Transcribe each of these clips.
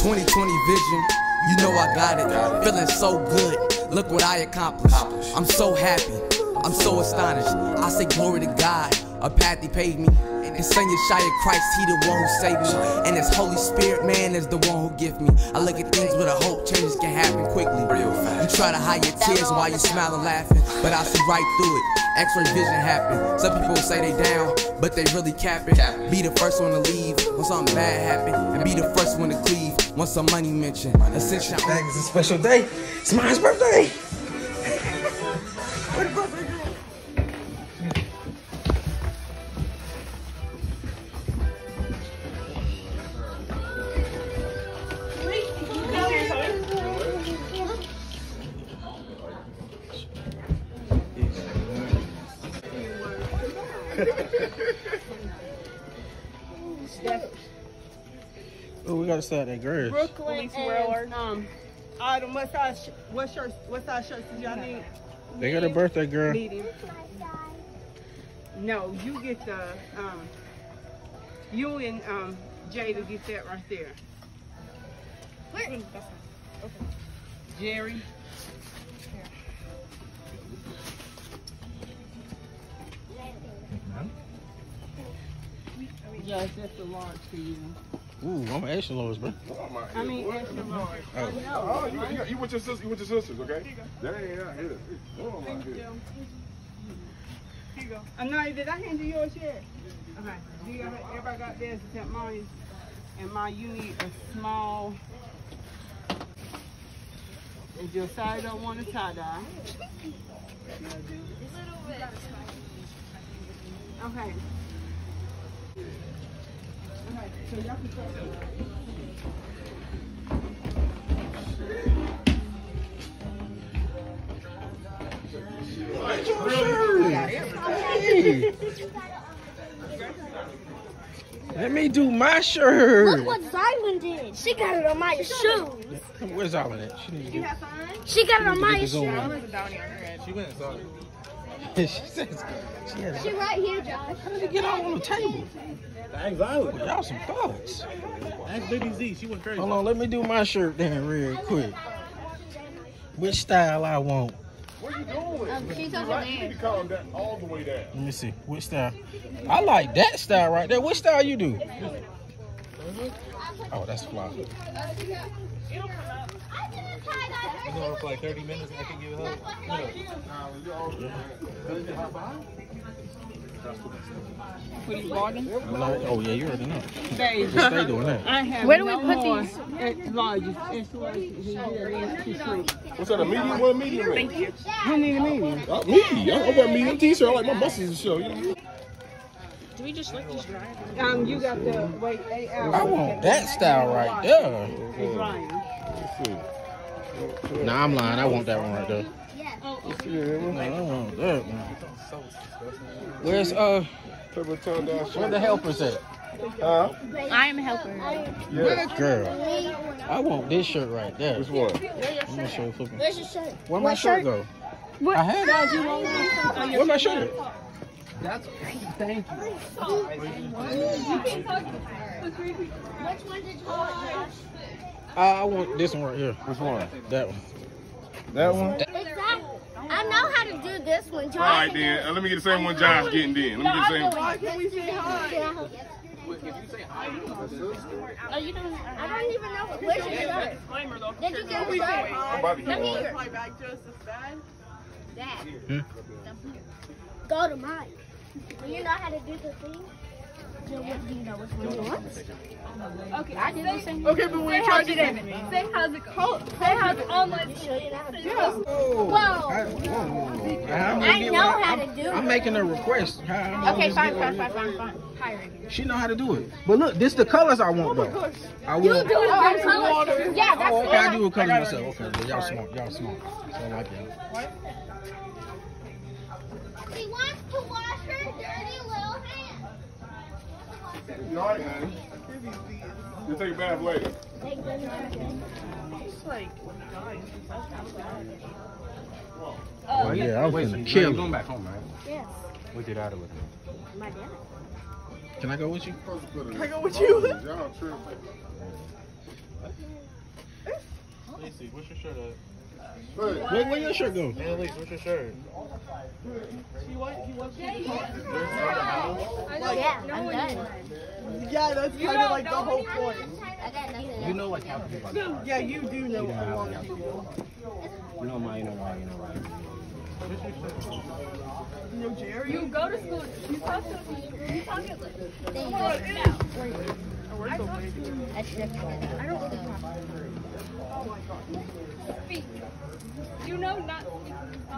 2020 vision, you know I got it. Feeling so good, look what I accomplished. I'm so happy, I'm so astonished. I say glory to God, a path he paved me. His son Yeshua Christ, he the one who saved me. And his Holy Spirit, man, is the one who gives me. I look at things with a hope, changes can happen quickly. You try to hide your tears while you smile and laughing, but I see right through it. X-ray vision happen. Some people say they down, but they really capping. Be the first one to leave when something bad happen, and be the first one to cleave when some money mentioned. Essential. It's a special day. It's my birthday. What birthday? Oh, we gotta start that girl. Brooklyn and Autumn, what size shirts did y'all need? They got a birthday girl. Medium. No, you get the you and Jada get that right there. Where? Okay. Jerry. Yes, that's a large for you. Ooh, I'm extra large, bro. I mean extra large. Oh, you with your sister? You with your sisters? Okay. Dang, I hit it. Oh my God. Here you go. No, did I hand you yours yet? Okay. Do you everybody got theirs except mine? And mine, you need a small. If your side don't want to tie dye. Okay. Okay, so y'all can start. Let me do my shirt. Look what Zylan did. She got it on my shoes. Where's Zylan at? She got it on my shoes. She went and saw it. She says she had She right here, Josh. How did it get out on the table? Y'all some thoughts. Ask Baby Z, she went crazy. Hold on, let me do my shirt then real quick. Which style I want? What are you doing? She's over You need to calm down all the way down. Let me see. Which style? I like that style right there. Which style you do? Oh, that's fly. You know, for like 30 minutes, I can give it up. What are you bargaining? Oh, yeah, you already know. Baby. Just stay doing that. I have Where do we no put more these? larges. It's too shrink. What's that, a medium? What a medium? Thank you. Who need a medium? Me. I wear a medium t-shirt. I like my muscles to show. You know? Do we just let these dry? You got the wait 8 hours. I want that style right there. It's lying. Nah, I'm lying. I want that one right there. Yeah, No, I want that one. Where's where the helpers at? I am a helper. Yeah. Girl, I want this shirt right there. Which one? Let me show you. Where's your shirt? Where my shirt go? I had it. Where my shirt? That's thank you. Which one did you want, Josh? I want this one right here. Which one? That one. That one? Exactly. I know how to do this one, Josh. All right, then. Let me get the same one Josh getting then. Let me get the same one. Can we say hi? Oh, you don't. I don't even know. Where's your shirt? Did you get the shirt? I'm about to get Come one. here. Dad. Go to Mike. Do you know how to do the thing? Do you know which one you want? Okay, I did the same. Okay, but when you try to do that, say how's it called? Say how's it online. Whoa. I know how to do it. I'm making a request. Okay, fine. Hi, She know how to do it. But look, this the colors I want though. I You want. do it by color. Yeah, that's Okay, I do a color myself. Okay, y'all smart. Y'all smart. So I like that. She wants to wash her dirty little hands. You all right, man? You'll take a bath later. Oh yeah, I'm finna kill Going him. back home, right? Yes. We did out of it. My dad. Can I go with you? Can I go with you? Y'all tripping. Lacey, what's your shirt at? Where your shirt go? Hey, Lacey, what's your shirt? Yeah, I'm done. Yeah, that's kind of like the whole point. I got nothing. You know, like half the people. Yeah, you do know a lot of people. You know mine, you know why, you know why. You know Jerry? You go to school. You talk to like. There you go. That's different. I don't really Speak. You know not speaking.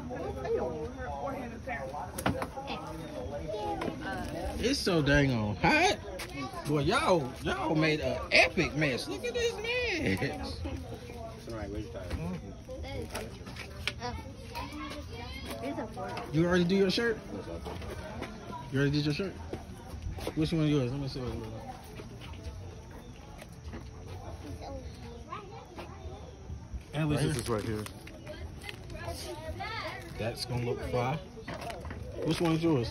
It's so dang on hot. Boy, y'all made an epic mess. Look at this mess. Alright, where's your tie? You already do your shirt? You already did your shirt? Which one is yours? Let me see what it looks like. And Lisa's is right here. That's gonna look fly. Which one is yours?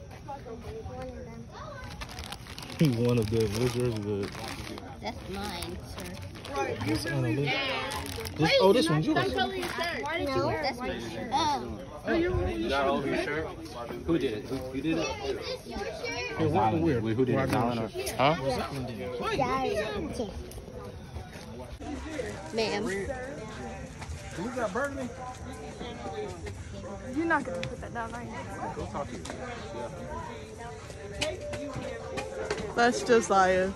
One of them. Where's yours? That's mine, sir. This oh, this one's yours. Why did you wear that's my shirt. Oh. You got all of your shirt? Who did it? Who did it? Is this your shirt? Hey, what the weird? Who did it? Huh? Ma'am. We got burgundy. You're not gonna put that down, right? Go talk to you. That's Josiah.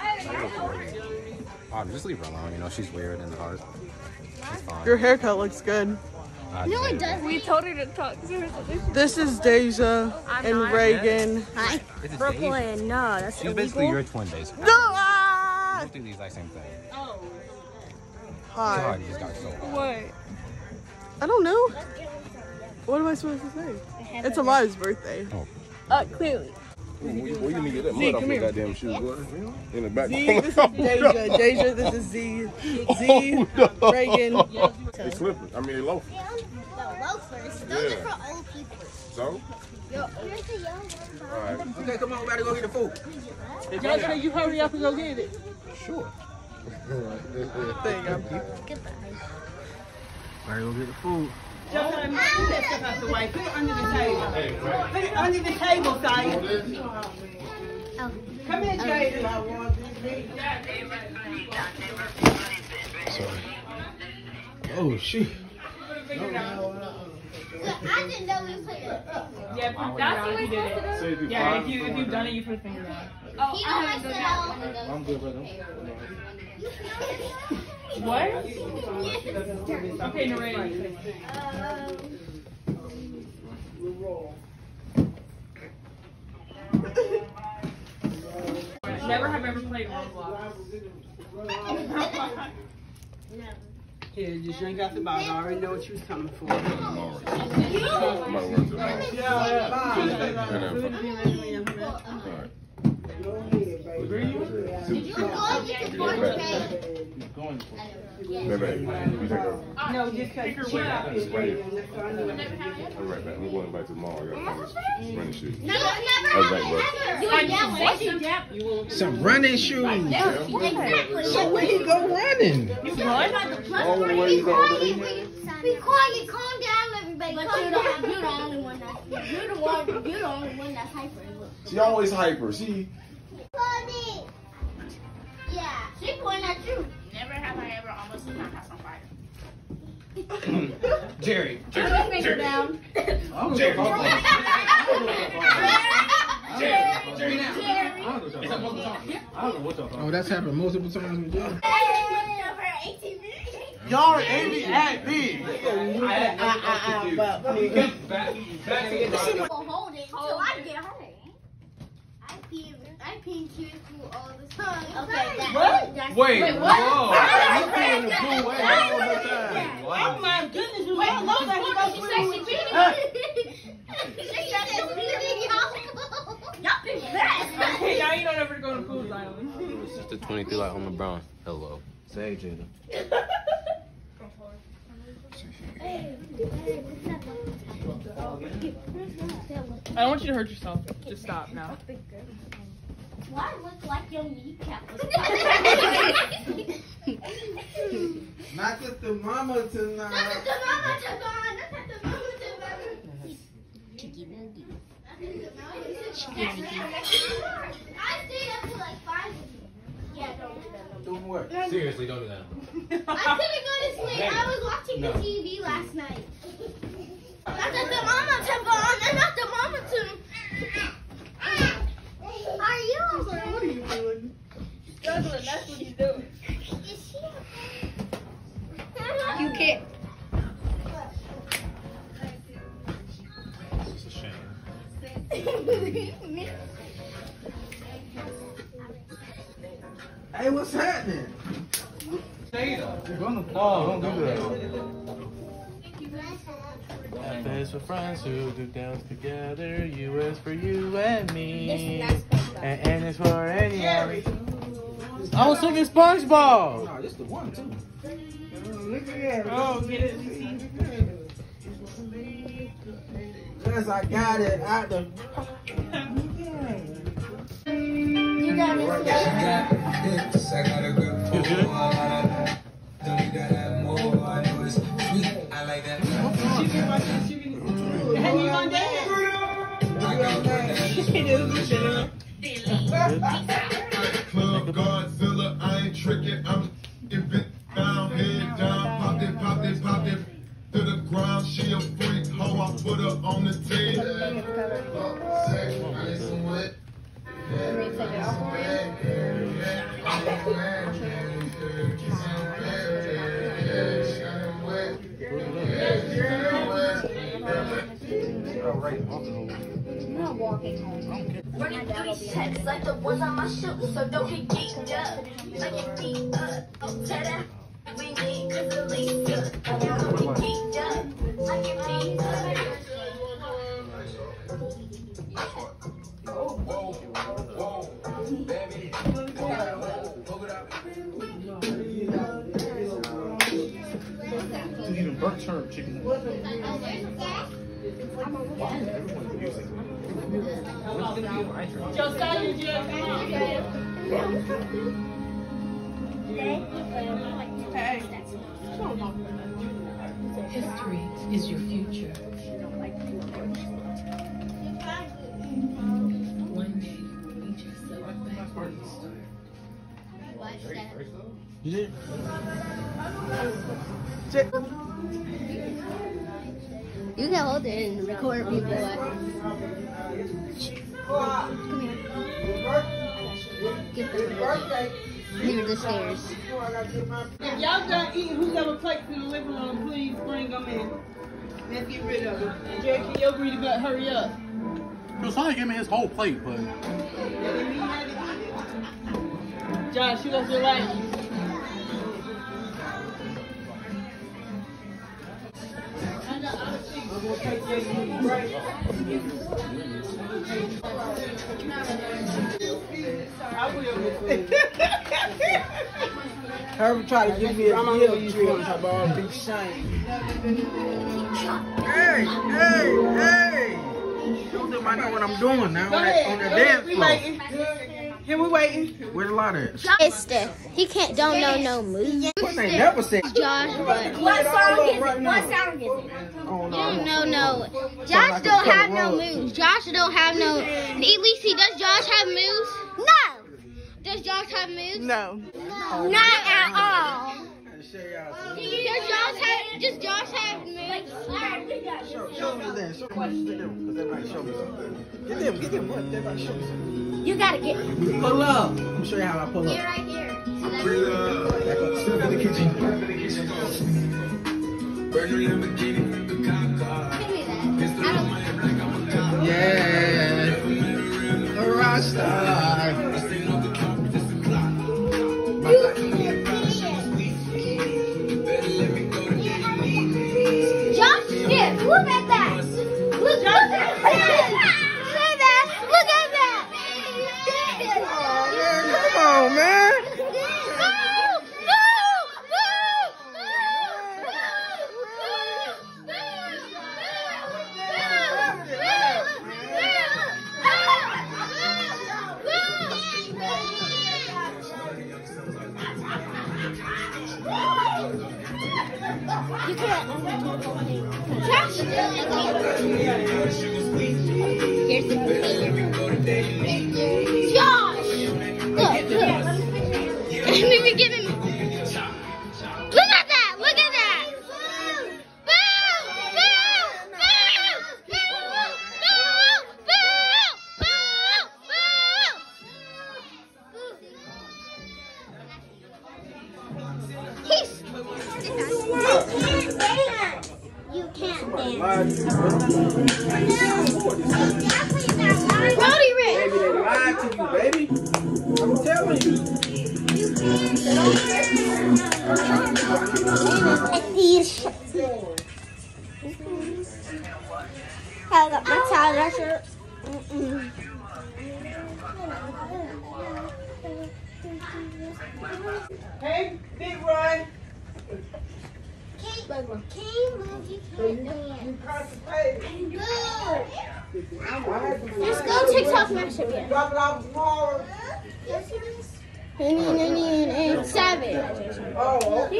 Just leave her alone. You know, she's weird in the heart. She's fine. Your haircut looks good. No, it doesn't. We told her to talk to her. This is Deja and Reagan. Hi. Brooklyn, no, that's She's basically your twin, basically. No! Ah! Both do the exact same thing. Hi. God, you just got so hard. What? I don't know. What am I supposed to say? It's Amaya's birthday. Clearly. Where you gonna get that mud off your goddamn shoes, boy? In the back. Z, this is Deja. Deja, this is Z. Z, Reagan. They slippers. I mean, they loafers. The loafers. Those are for old people. So? Here's the young All right. Okay, come on, we gotta go get the food. Deja, you hurry up and go get it. Sure. There you go. Goodbye. Gotta go get the food. Just move that stuff out the way. Put it under the table. Put it under the table, Sai. Oh. Come here, Jada. Sorry. Oh, shit. I didn't know we put it. Yeah, that's the way it's supposed to do. Yeah, if you've done it, you put a finger on. Oh, You know, I said I wanted those. I'm good, brother. What? Okay, narrator. Never have ever played Roblox. Here, just drink out the bottle. I already know what you was coming for. Tomorrow. No, just take her way out. I'll be right back. I'm going back tomorrow. I got running shoes. No, never. I'll be back, bro. Some running shoes. Exactly. So where you go running? Be quiet, calm down, everybody. But you're the only one that's you're the only one that's hyper. She always hyper. She. Funny. Yeah, she pointing at you. Never have I ever almost lit my house on fire. Jerry. Put your finger down. Jerry. Oh, that's happened multiple times with Jerry. Y'all ain't at me. Hold it till I get home. I pee tears through all the time. Okay, that's Wait, what? whoa. You pee in the pool way all the time. Oh my goodness, you Wait, all look like you go she swimming said with she you. Y'all been bad. Hey, now you don't ever go to Food Island. It's just a 23 like on LeBron. Hello. Say, Jada. I don't want you to hurt yourself. Just stop now. Why look like your kneecap? Not the thermometer tonight. Not the thermometer gone. Not the thermometer gone. Chicky nugget. I stayed up till like 5. Yeah, don't do that. Doing what? Seriously, don't do that. I couldn't go to sleep. I was watching the TV last night. Not the thermometer gone. And not the thermometer. Are you okay? What are you doing? Struggling, that's what he's doing. Is she You can't. It's a shame. okay? Hey, what's happening? You're gonna don't do that. F is for friends who do dance together. U is for you and me. And N is for anyone. I was singing SpongeBob. No, this the one too. Look at that. Oh, get it. Yes, I got it out the. You got it. I got a good phone. Don't need to have more. I know it's sweet. I like that. And you gonna dance? I got Club Godzilla, I ain't tricking. I'm it down, head down, pop it to the ground. She a freak, hoe. I put her on the table. I need some wet. Running through these checks like the ones on my shoes, so don't get geeked up. Like your feet up, oh, ta-da. We need cause the least good. Don't get geeked up. Like your feet up. Even burnt turnip chicken. Josiah, you just Hey. History is your future. One day, you will meet yourself back. You did? You can hold it and record people. Come here. Get them. Near the stairs. If y'all done eating who's ever plates in the living room, please bring them in. Let's get rid of them. Jerry, can you agree to hurry up? Josiah gave me his whole plate, but Josh, you got your light. I will. Herbert tried to give me a guilt trip about big shame. Hey! Don't do my know what I'm doing now on the dance floor. Here we waiting. Where's a lot of it? It's stiff. He don't know no moves. What they never said. Josh, what song is it? What song is it? Oh, No. Josh don't have no moves. Josh don't have no. Elise, does Josh have moves? No. Does Josh have moves? No. Not at all. Show y'all. Does Josh have moves? Show me that. Show me them. Because everybody show me something. Get them. What? Everybody show me something. You gotta get. Pull up. Let me show you how I pull up. You're right here. Step in the kitchen. Burger Lamborghini, the cop car. Give me that. Pistol on my hip like I'm a cop. Yeah. A rock star. Staying off the clock, just a clock. My life is me, I promise you it's sweet. Better let me go the day you need me. Josh, here, look at that. Look at that. Look at that. Come on, man. Here's the Josh! Look. Let me get him. Look at that! Look at that! You can't dance. Brody Rick. Baby, they lied to you, baby. I'm telling you. I got my Tyler shirt. Hey, Big Run. Can you move? You can't dance. Let's go TikTok Master again. Drop it off tomorrow. And 7. Oh, okay.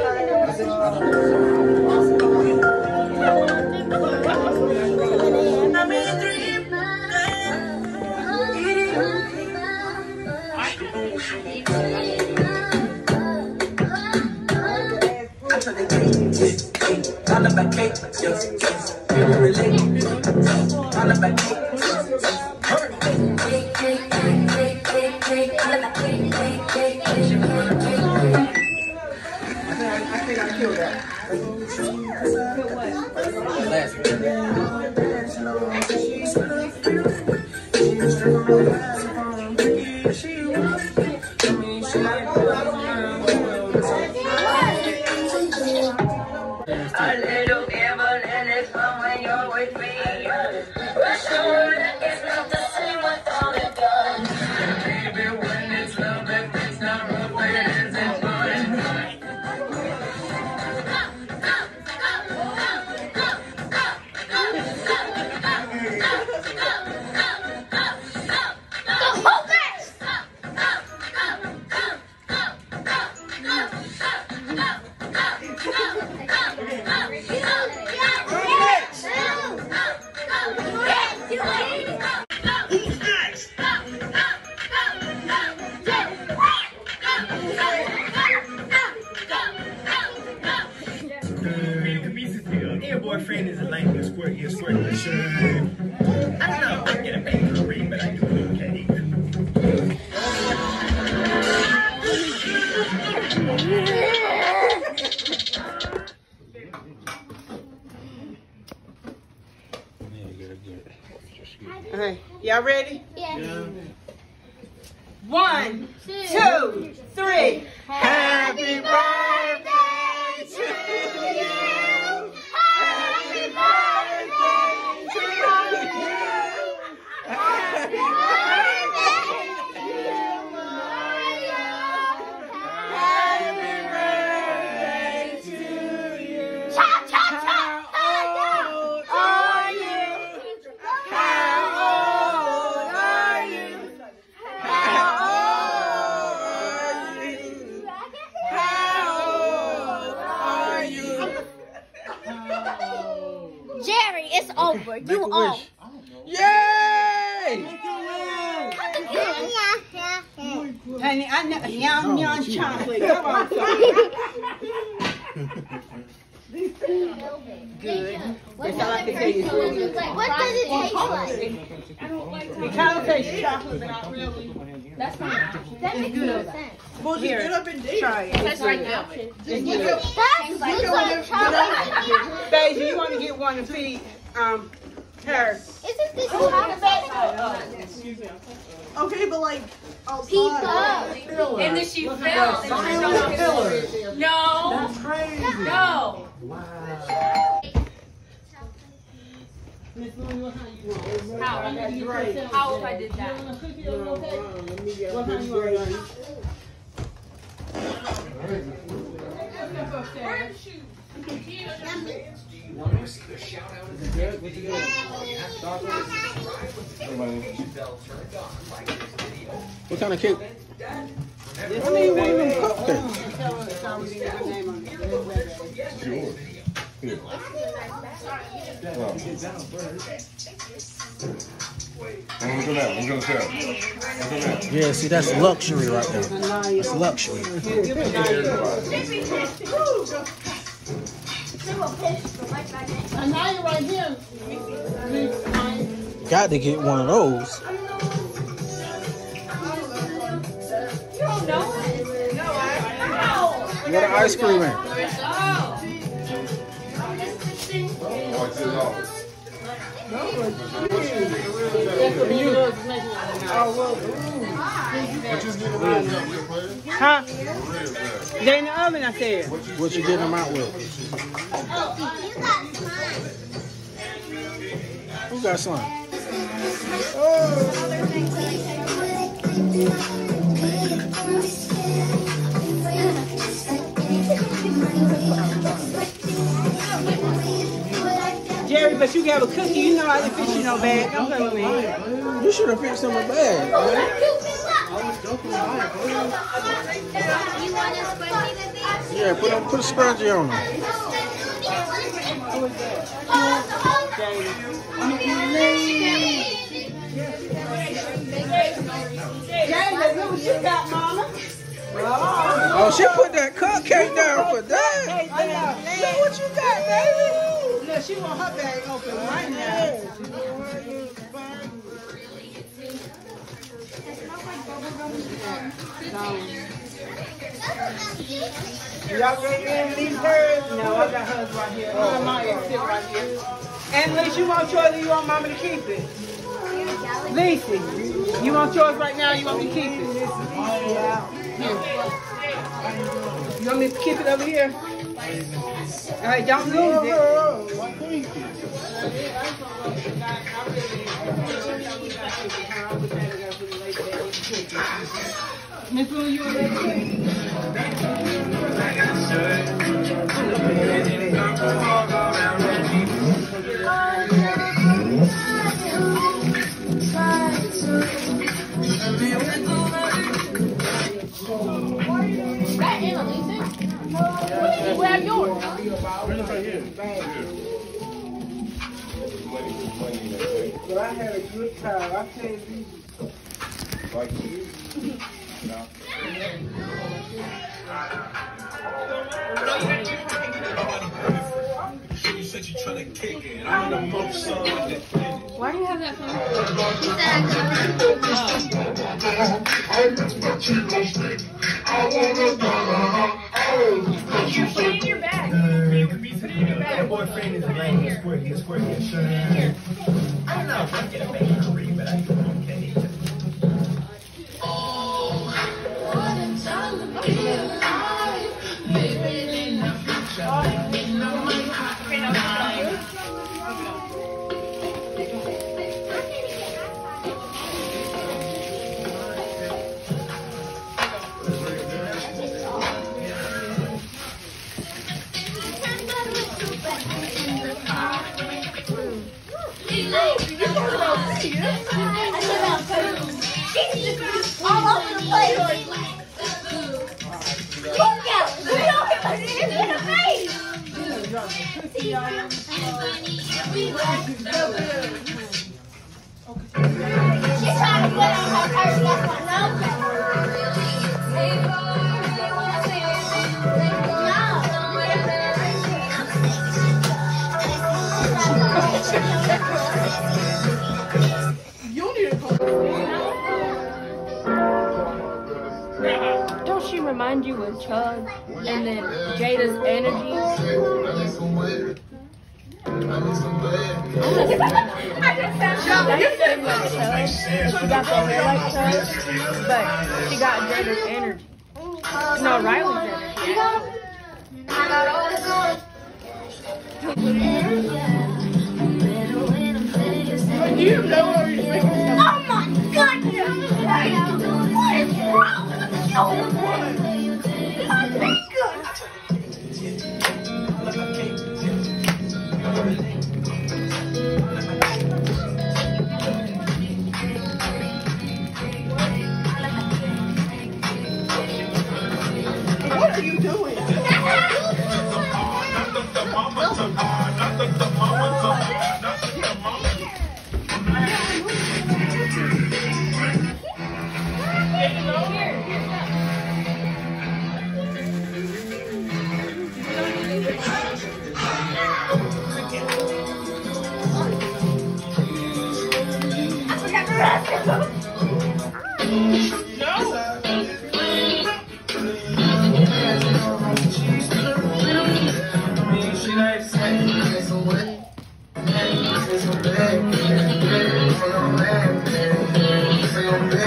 I think I killed that. A little gamble and it's fun when you're with me. But sure, it's not the same with all it does. Baby, when it's love, if it's not rough, it isn't fun. Your boyfriend is a lame and squirt your squirt the shirt. I don't know, I get a big career, but I do okay. Okay, y'all ready? Yeah. 1, 2, 3. Happy birthday to you. Happy birthday to you. Happy birthday to you, Mario. Happy birthday to you. Cha cha cha. How old are you? How old are you? How old are you? How old are you? Jerry, it's over. You off. Yay! Honey, I know yum chocolate. Come on. Good. That's all I can tell you. What does it taste like? It kind of tastes chocolate, but not really. That's fine. That makes no sense. Well, here, try it. That's right now. It's That good. looks like chocolate. Baby, you want to get one to feed her? Isn't this chocolate? Okay, but like People. And then she fell. No. That's crazy. No. How? How if I did that? What kind of cake? I need one of them cupcakes. Sure. Here. I'm gonna sell. Yeah, see, that's luxury right there. That's luxury. Got to get one of those. Where the ice cream at? Huh? They in the oven, I said. What you getting them out with? Who got some? Jerry, but you got a cookie. You know I didn't fit you no bag. Don't play with me. You should have fixed them a bag, man. Yeah, put a scrunchie on them. Jerry, look what you got, Mama. Oh, she put that cupcake down for that. Look what you got, baby. Look, she want her bag open right now. Y'all ready to leave hers? No, I got hers right here. Mine sit right here. And Lisa, you want yours or you want Mama to keep it? Lisa, you want yours right now or you want me to keep it? Yeah. Here. You want me to keep it over here? All right, don't lose it. Miss Lou, you want Grab yours. But I had a good time. I can't be. Like you. No. You said you trying to kick it. I'm the most son that. Why do you have that phone? You put it in your bag. That boyfriend is lame. He's squirt. I don't know if I get a bakery, but I do okay. All over the place. Look out! It's in the face! She's trying to put on her purse. That's my number. Don't she remind you of Chug and then Jada's energy? She got the hair like Chug, but she got Jada's energy. No, Riley's energy. You know what you're doing. Oh my goodness! What is wrong with you? My finger! What are you doing?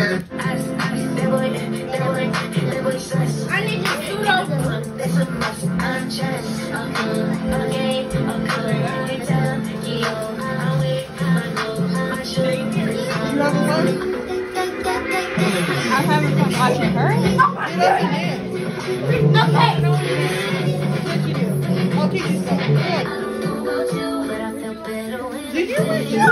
I'm having fun watching her. I'll teach you something. Did you read it?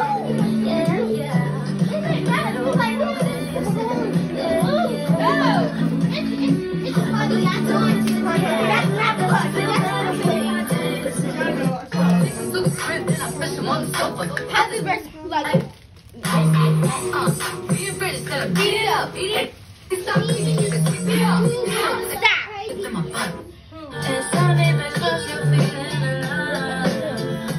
Happy birthday, like. Beat it up, beat it. Stop beating it. Beat it up. Stop. It's only because you're feeling alive.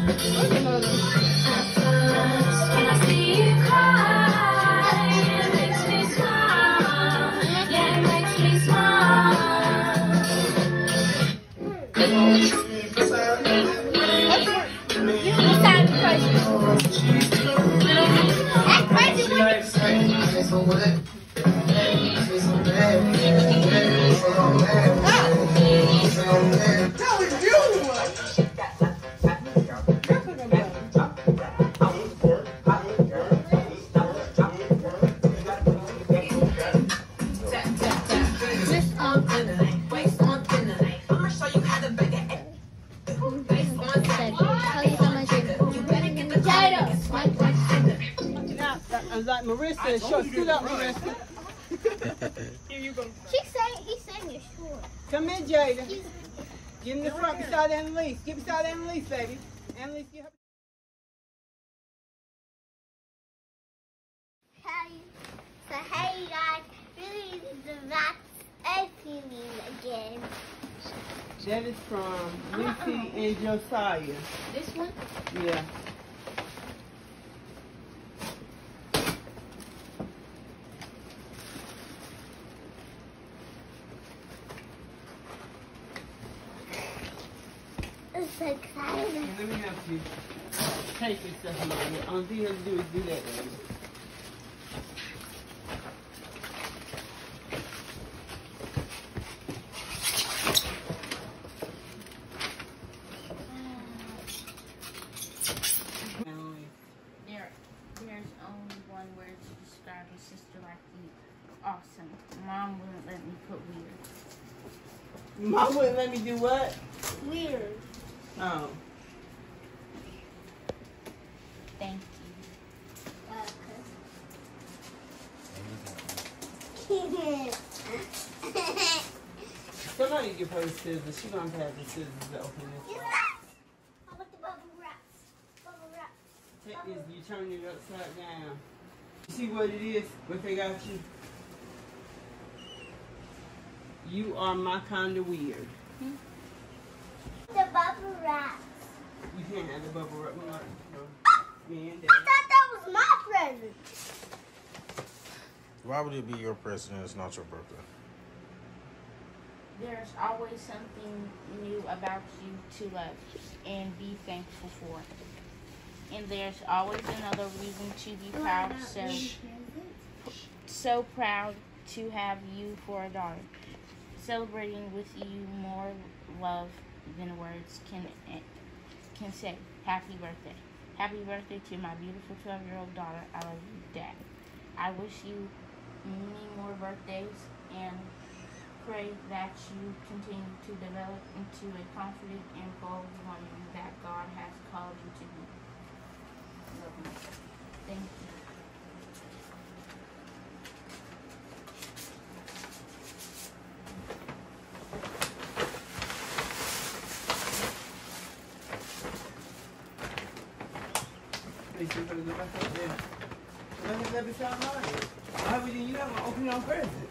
When I see you cry, it makes me smile. Yeah, it makes me Like Marissa, short, scoot up, Marissa. Here you go. He's saying it's short. Come in, Jada. Get in the front beside Annalise. Get beside Annalise, baby. Annalise, get her. So hey guys, really the Max opening again. That is from Lucy and Josiah. This one? Yeah. It's so exciting. Let me help you. Take this stuff a little bit. All you have to do is do that, baby. There's only one word to describe a sister like you. Awesome. Mom wouldn't let me put weird. Mom wouldn't let me do what? Weird. Oh. Thank you. Somebody give her the scissors. She's going to have the scissors to open this. How about the bubble wraps? Bubble wraps. That is, you turn it upside down. You see what it is? What they got you? You are my kind of weird. The bubble wraps. You can't have the bubble wrap. Me and Dad. I thought that was my present. Why would it be your present and it's not your birthday? There's always something new about you to love and be thankful for. And there's always another reason to be proud. So proud to have you for a daughter. Celebrating with you more love than words can say. Happy birthday. Happy birthday to my beautiful 12-year-old daughter. I love you, Dad. I wish you many more birthdays and pray that you continue to develop into a confident and bold woman that God has called you to be. Love you. Thank you. Why would you have to open your presents?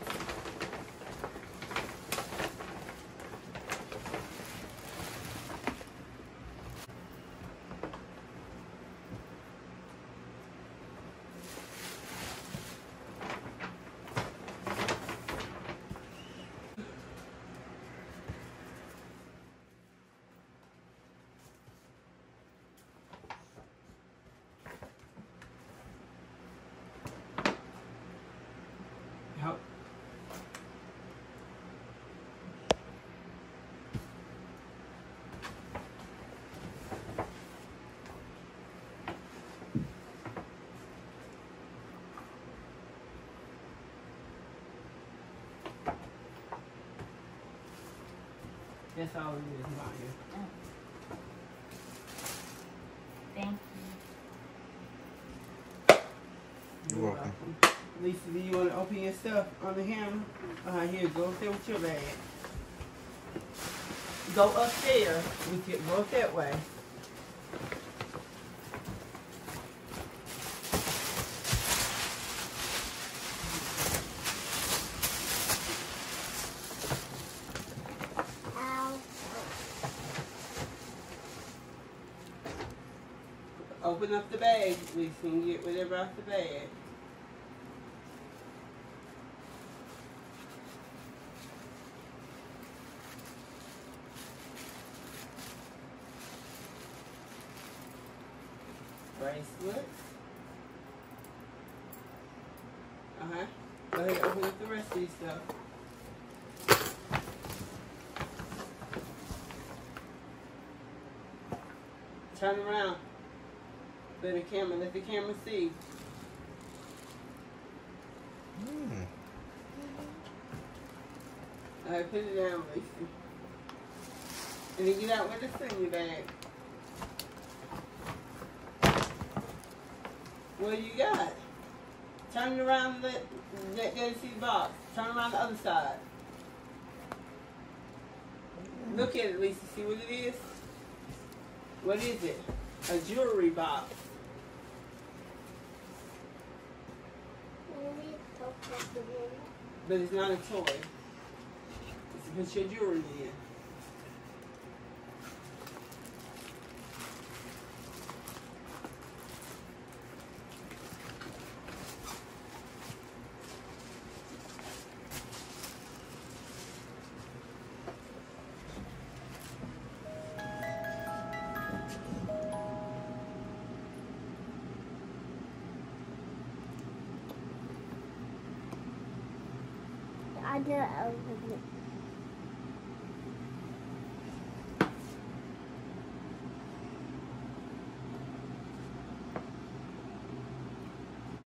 That's all it is, Maya. Thank You're welcome. Lisa, do you want to open your stuff on the hammer? Here, go up there with your bag. Go upstairs. Go up that way. Open up the bag, Lisa, and get whatever out the bag. Bracelets. Go ahead, open up the rest of these stuff. Turn around. Let the camera see. Alright, put it down, Lisa. And then get out with the senior bag. What do you got? Turn it around and let them see the box. Turn around the other side. Look at it, Lisa. See what it is? What is it? A jewelry box. But it's not a toy. It's to put your jewelry in. I did open it.